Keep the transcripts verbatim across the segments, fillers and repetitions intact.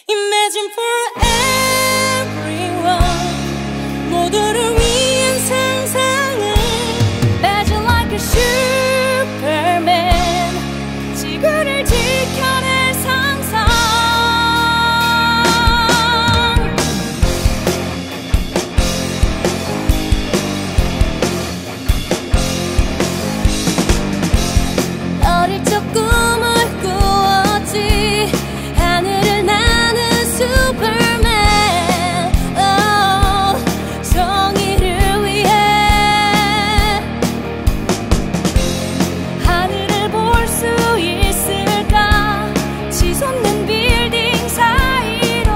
Imagine for everyone, 모두를 위한 상상을 Imagine like a Superman, 지구를 지켜낼 상상. 어릴 적 꿈을 꾸었지, 하늘을 나는 슈퍼맨. oh, 정의를 위해 하늘을 볼 수 있을까, 치솟는 빌딩 사이로.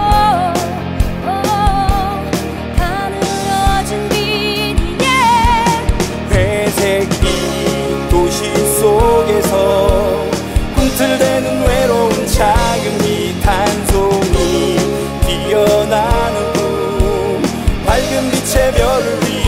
oh, 가늘어진 빛. yeah. 회색빛 도시 속에서 꿈틀대는 외로운 작은 빛 한 송이 피어나는 꿈, 밝은 빛의 별을 위해.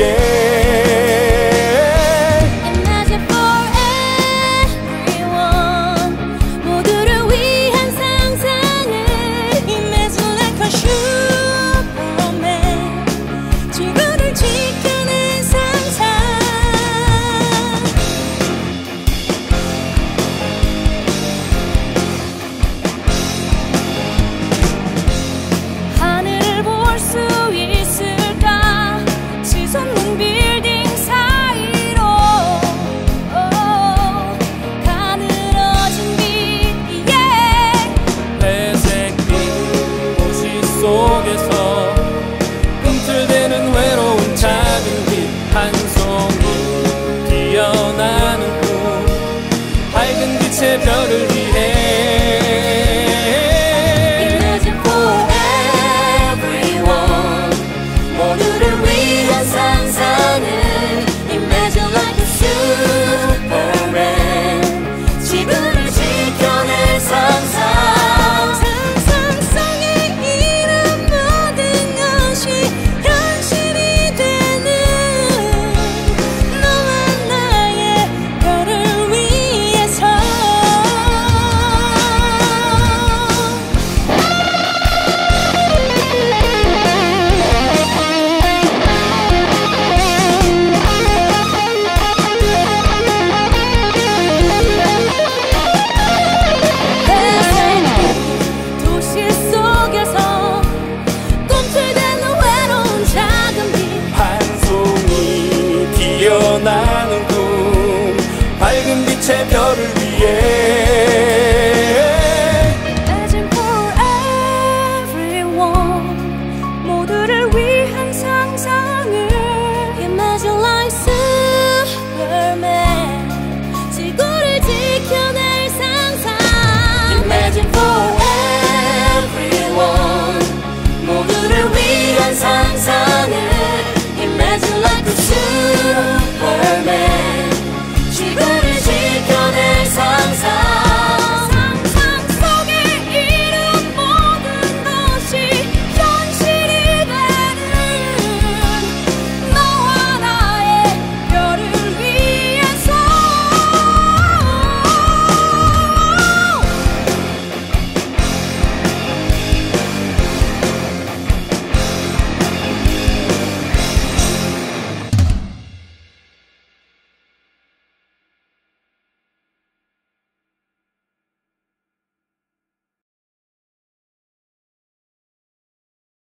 Imagine for everyone, 모두를 위한 상상을 Imagine like a Superman, 지구를 지켜낸 상상. 하늘을 볼 수 있을까, 치솟는 빌딩 사이로. oh, 가늘어진 빛. yeah. 회색빛 도시 속에서 꿈틀대는 외로운 작은 빛 한 송이 피어나는 꿈, 밝은 빛의 별을 위해.